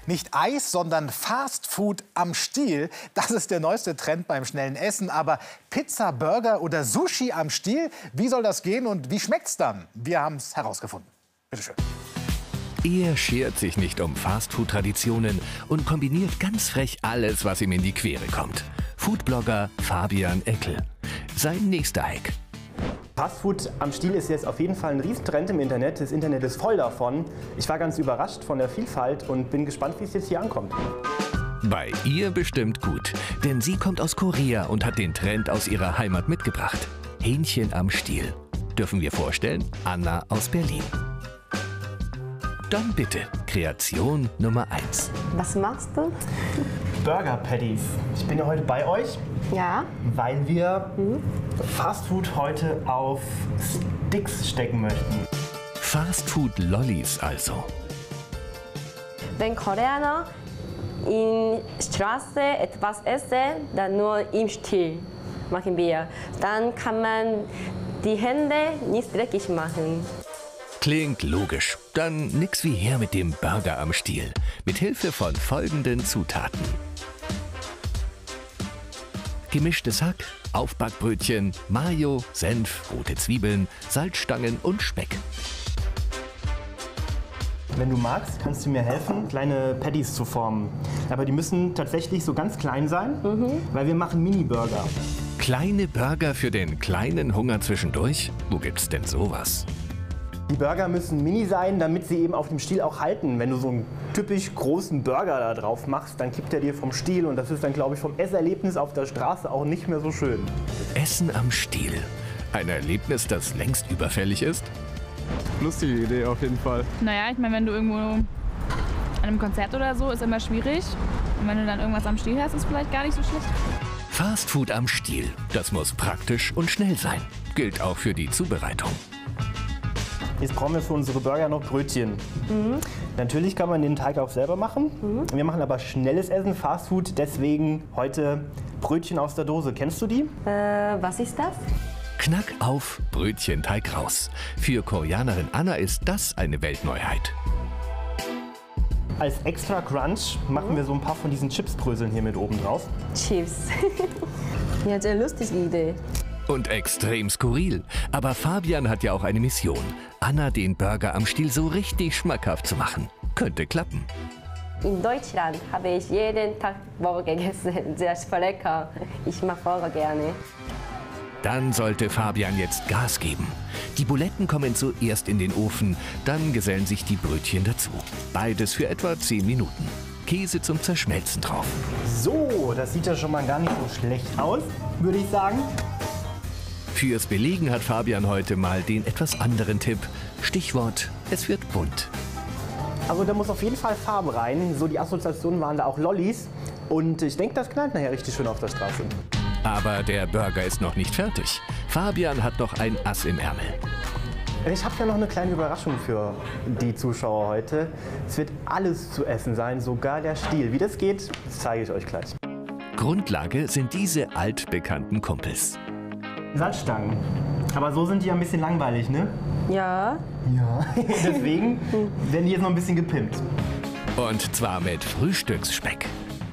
Nicht Eis, sondern Fast Food am Stiel. Das ist der neueste Trend beim schnellen Essen. Aber Pizza, Burger oder Sushi am Stiel, wie soll das gehen und wie schmeckt's dann? Wir haben es herausgefunden. Bitte schön. Er schert sich nicht um Fastfood-Traditionen und kombiniert ganz frech alles, was ihm in die Quere kommt. Foodblogger Fabian Eckel. Sein nächster Hack. Fastfood am Stiel ist jetzt auf jeden Fall ein Riesentrend im Internet. Das Internet ist voll davon. Ich war ganz überrascht von der Vielfalt und bin gespannt, wie es jetzt hier ankommt. Bei ihr bestimmt gut, denn sie kommt aus Korea und hat den Trend aus ihrer Heimat mitgebracht. Hähnchen am Stiel. Dürfen wir vorstellen? Anna aus Berlin. Dann bitte, Kreation Nummer 1. Was machst du? Burger Patties. Ich bin ja heute bei euch, Ja. weil wir Fastfood heute auf Sticks stecken möchten. Fastfood-Lollis also. Wenn Koreaner in Straße etwas essen, dann nur im Stil machen wir. Dann kann man die Hände nicht dreckig machen. Klingt logisch. Dann nix wie her mit dem Burger am Stiel. Mit Hilfe von folgenden Zutaten. Gemischtes Hack, Aufbackbrötchen, Mayo, Senf, rote Zwiebeln, Salzstangen und Speck. Wenn du magst, kannst du mir helfen, kleine Patties zu formen. Aber die müssen tatsächlich so ganz klein sein, weil wir machen Mini-Burger. Kleine Burger für den kleinen Hunger zwischendurch? Wo gibt's denn sowas? Die Burger müssen mini sein, damit sie eben auf dem Stiel auch halten. Wenn du so einen typisch großen Burger da drauf machst, dann kippt er dir vom Stiel und das ist dann, glaube ich, vom Esserlebnis auf der Straße auch nicht mehr so schön. Essen am Stiel. Ein Erlebnis, das längst überfällig ist? Lustige Idee auf jeden Fall. Naja, ich meine, wenn du irgendwo an einem Konzert oder so, ist immer schwierig. Und wenn du dann irgendwas am Stiel hast, ist vielleicht gar nicht so schlecht. Fastfood am Stiel. Das muss praktisch und schnell sein. Gilt auch für die Zubereitung. Jetzt brauchen wir für unsere Burger noch Brötchen. Natürlich kann man den Teig auch selber machen. Wir machen aber schnelles Essen, Fastfood, deswegen heute Brötchen aus der Dose. Kennst du die? Was ist das? Knack auf, Brötchenteig raus. Für Koreanerin Anna ist das eine Weltneuheit. Als extra Crunch machen wir so ein paar von diesen Chipsbröseln hier mit oben drauf. Chips. Ja, sehr lustige Idee. Und extrem skurril. Aber Fabian hat ja auch eine Mission. Anna den Burger am Stiel so richtig schmackhaft zu machen. Könnte klappen. In Deutschland habe ich jeden Tag Burger gegessen. Sehr lecker. Ich mag Burger gerne. Dann sollte Fabian jetzt Gas geben. Die Buletten kommen zuerst in den Ofen, dann gesellen sich die Brötchen dazu. Beides für etwa 10 Minuten. Käse zum Zerschmelzen drauf. So, das sieht ja schon mal gar nicht so schlecht aus, würde ich sagen. Fürs Belegen hat Fabian heute mal den etwas anderen Tipp. Stichwort, es wird bunt. Also da muss auf jeden Fall Farbe rein. So die Assoziationen waren da auch Lollis. Und ich denke, das knallt nachher richtig schön auf der Straße. Aber der Burger ist noch nicht fertig. Fabian hat noch ein Ass im Ärmel. Ich habe ja noch eine kleine Überraschung für die Zuschauer heute. Es wird alles zu essen sein, sogar der Stiel. Wie das geht, das zeige ich euch gleich. Grundlage sind diese altbekannten Kumpels. Salzstangen. Aber so sind die ja ein bisschen langweilig, ne? Ja. Ja. Deswegen werden die jetzt noch ein bisschen gepimpt. Und zwar mit Frühstücksspeck.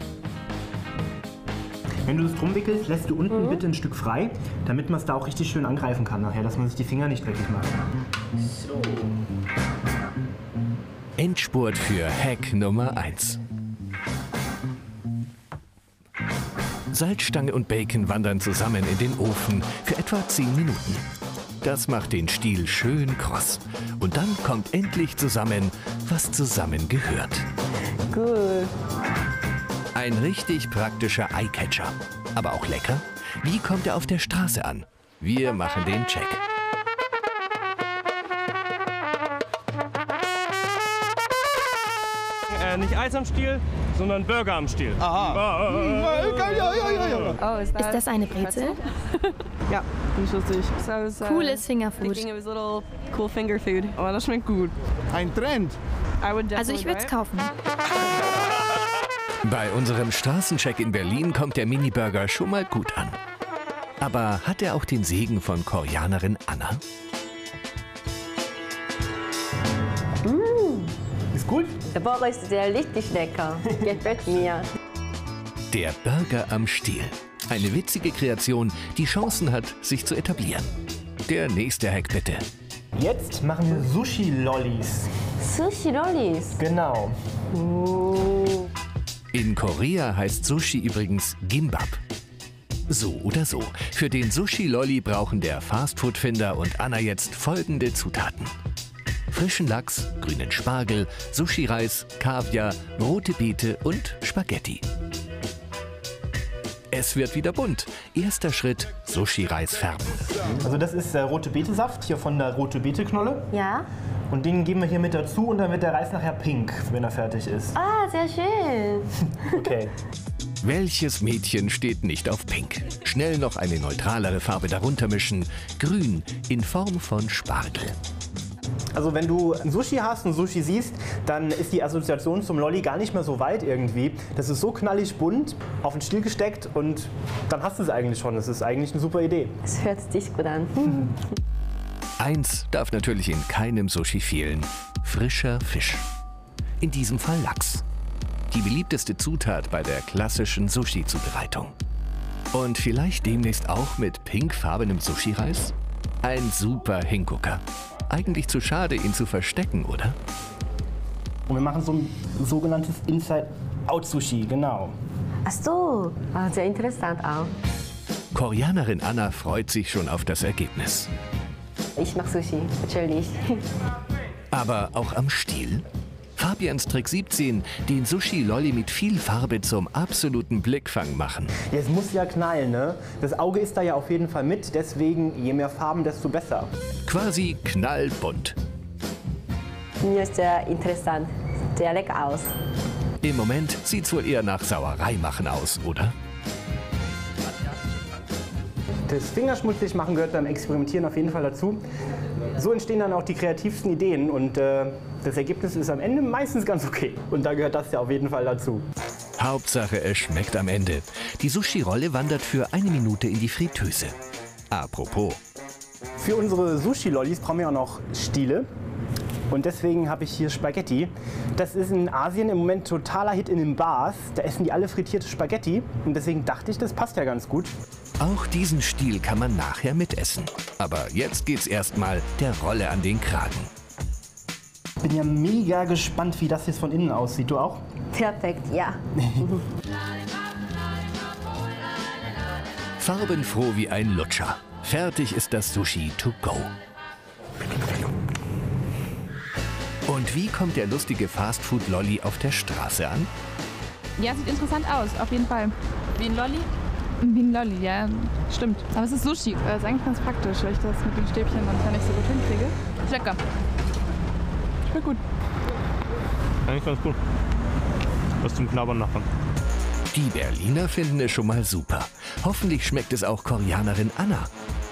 Wenn du das drum wickelst, lässt du unten bitte ein Stück frei, damit man es da auch richtig schön angreifen kann nachher, dass man sich die Finger nicht dreckig macht. So. Endspurt für Hack Nummer 1. Salzstange und Bacon wandern zusammen in den Ofen für etwa 10 Minuten. Das macht den Stiel schön kross. Und dann kommt endlich zusammen, was zusammen gehört. Gut. Ein richtig praktischer Eyecatcher. Aber auch lecker? Wie kommt er auf der Straße an? Wir machen den Check. Nicht Eis am Stiel, sondern Burger am Stiel. Ist das eine Brezel? Ja, finde ich lustig. Cooles Fingerfood. Cool finger food. Aber das schmeckt gut. Ein Trend. Also ich würde es kaufen. Bei unserem Straßencheck in Berlin kommt der Mini-Burger schon mal gut an. Aber hat er auch den Segen von Koreanerin Anna? Ist gut? Der Burger ist sehr richtig lecker. Gefällt mir. Der Burger am Stiel. Eine witzige Kreation, die Chancen hat, sich zu etablieren. Der nächste Hack bitte. Jetzt machen wir Sushi-Lollis. Sushi-Lollis? Genau. In Korea heißt Sushi übrigens Gimbap. So oder so, für den Sushi-Lolli brauchen der Fastfood-Finder und Anna jetzt folgende Zutaten. Frischen Lachs, grünen Spargel, Sushi-Reis, Kaviar, rote Beete und Spaghetti. Es wird wieder bunt. Erster Schritt, Sushi-Reis färben. Also das ist der rote Beete-Saft hier von der rote Beete-Knolle. Ja. Und den geben wir hier mit dazu und dann wird der Reis nachher pink, wenn er fertig ist. Ah, sehr schön. Okay. Welches Mädchen steht nicht auf Pink? Schnell noch eine neutralere Farbe darunter mischen. Grün in Form von Spargel. Also wenn du ein Sushi hast und Sushi siehst, dann ist die Assoziation zum Lolli gar nicht mehr so weit irgendwie. Das ist so knallig bunt, auf den Stiel gesteckt und dann hast du es eigentlich schon. Das ist eigentlich eine super Idee. Es hört sich gut an. Eins darf natürlich in keinem Sushi fehlen. Frischer Fisch. In diesem Fall Lachs. Die beliebteste Zutat bei der klassischen Sushi-Zubereitung. Und vielleicht demnächst auch mit pinkfarbenem Sushi-Reis? Ein super Hingucker. Eigentlich zu schade, ihn zu verstecken, oder? Und wir machen so ein sogenanntes Inside-Out-Sushi, genau. Ach so, sehr interessant auch. Koreanerin Anna freut sich schon auf das Ergebnis. Ich mag Sushi, natürlich. Aber auch am Stiel? Fabians Trick 17, den Sushi-Lolli mit viel Farbe zum absoluten Blickfang machen. Ja, es muss ja knallen, ne? Das Auge ist da ja auf jeden Fall mit, deswegen je mehr Farben, desto besser. Quasi knallbunt. Mir ist sehr interessant, sehr lecker aus. Im Moment sieht's wohl eher nach Sauerei machen aus, oder? Das Fingerschmutzig machen gehört beim Experimentieren auf jeden Fall dazu. So entstehen dann auch die kreativsten Ideen und das Ergebnis ist am Ende meistens ganz okay. Und da gehört das ja auf jeden Fall dazu. Hauptsache, es schmeckt am Ende. Die Sushi-Rolle wandert für 1 Minute in die Fritteuse. Apropos. Für unsere Sushi-Lollis brauchen wir auch noch Stiele. Und deswegen habe ich hier Spaghetti. Das ist in Asien im Moment totaler Hit in den Bars. Da essen die alle frittierte Spaghetti. Und deswegen dachte ich, das passt ja ganz gut. Auch diesen Stiel kann man nachher mitessen. Aber jetzt geht's erstmal der Rolle an den Kragen. Ich bin ja mega gespannt, wie das jetzt von innen aussieht. Du auch? Perfekt, ja. Farbenfroh wie ein Lutscher. Fertig ist das Sushi to go. Und wie kommt der lustige Fastfood-Lolli auf der Straße an? Ja, sieht interessant aus, auf jeden Fall. Wie ein Lolli? Wie ein Lolli, ja, stimmt. Aber es ist Sushi, das ist eigentlich ganz praktisch, weil ich das mit den Stäbchen dann nicht so gut hinkriege. Ist lecker. Schmeckt gut. Eigentlich ganz gut. Was zum Knabbern nachher. Die Berliner finden es schon mal super. Hoffentlich schmeckt es auch Koreanerin Anna.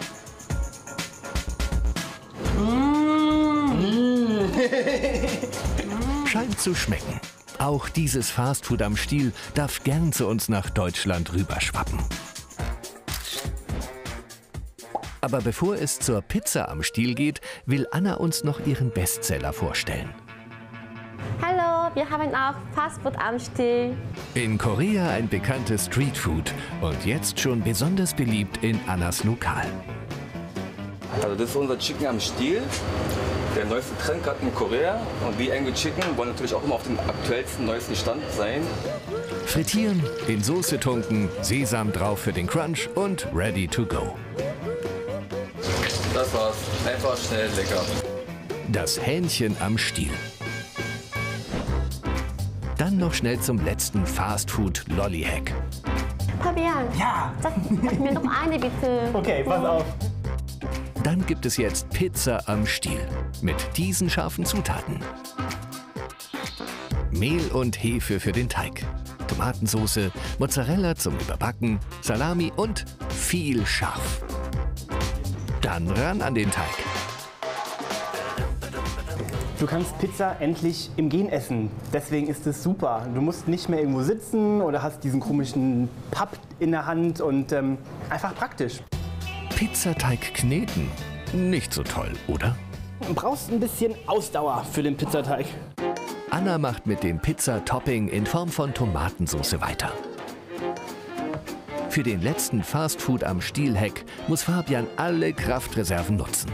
Scheint zu schmecken. Auch dieses Fastfood am Stiel darf gern zu uns nach Deutschland rüberschwappen. Aber bevor es zur Pizza am Stiel geht, will Anna uns noch ihren Bestseller vorstellen. Hallo, wir haben auch Fastfood am Stiel. In Korea ein bekanntes Streetfood und jetzt schon besonders beliebt in Annas Lokal. Also das ist unser Chicken am Stiel, der neueste Trend gerade in Korea. Und wie Angry Chicken wollen natürlich auch immer auf dem aktuellsten, neuesten Stand sein. Frittieren, in Soße tunken, Sesam drauf für den Crunch und ready to go. Das war's. Einfach, schnell, lecker. Das Hähnchen am Stiel. Dann noch schnell zum letzten Fastfood-Lolli-Hack. Fabian, Ja! sag mir noch eine bitte. Okay, pass auf. Dann gibt es jetzt Pizza am Stiel mit diesen scharfen Zutaten. Mehl und Hefe für den Teig, Tomatensauce, Mozzarella zum Überbacken, Salami und viel scharf. Dann ran an den Teig. Du kannst Pizza endlich im Gehen essen. Deswegen ist es super. Du musst nicht mehr irgendwo sitzen oder hast diesen komischen Papp in der Hand und einfach praktisch. Pizzateig kneten? Nicht so toll, oder? Du brauchst ein bisschen Ausdauer für den Pizzateig. Anna macht mit dem Pizza-Topping in Form von Tomatensauce weiter. Für den letzten Fastfood am Stiel-Hack muss Fabian alle Kraftreserven nutzen.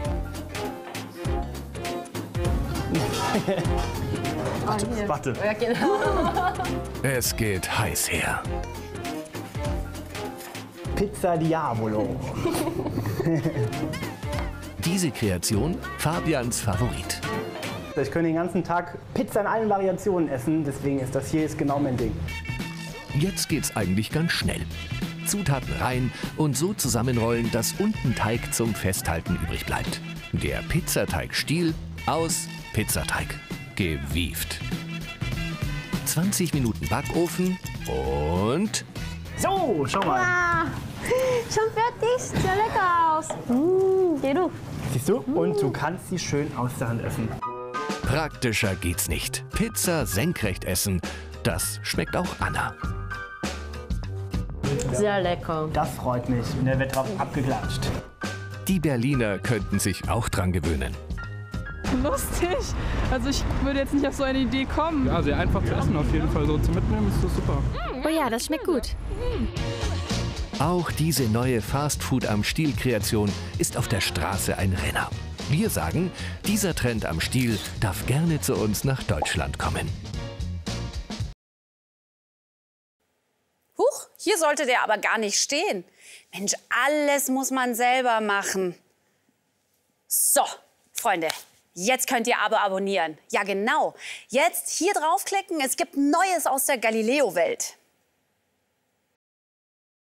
Warte. Ja, genau. Es geht heiß her. Pizza Diavolo. Diese Kreation Fabians Favorit. Ich könnte den ganzen Tag Pizza in allen Variationen essen, deswegen ist das hier jetzt genau mein Ding. Jetzt geht's eigentlich ganz schnell. Zutaten rein und so zusammenrollen, dass unten Teig zum Festhalten übrig bleibt. Der Pizzateigstiel aus Pizzateig. Gewieft. 20 Minuten Backofen und... So, schau mal. Ah, schon fertig. Sieht ja lecker aus. Geruch. Siehst du? Und du kannst sie schön aus der Hand essen. Praktischer geht's nicht. Pizza senkrecht essen, das schmeckt auch Anna. Sehr lecker. Das freut mich. Der wird drauf abgeklatscht. Die Berliner könnten sich auch dran gewöhnen. Lustig. Also ich würde jetzt nicht auf so eine Idee kommen. Ja, sehr einfach zu essen auf jeden Fall. So zum Mitnehmen ist das super. Oh ja, das schmeckt gut. Auch diese neue Fastfood am Stiel-Kreation ist auf der Straße ein Renner. Wir sagen, dieser Trend am Stiel darf gerne zu uns nach Deutschland kommen. Huch, hier sollte der aber gar nicht stehen. Mensch, alles muss man selber machen. So, Freunde, jetzt könnt ihr aber abonnieren. Ja, genau. Jetzt hier draufklicken, es gibt Neues aus der Galileo-Welt.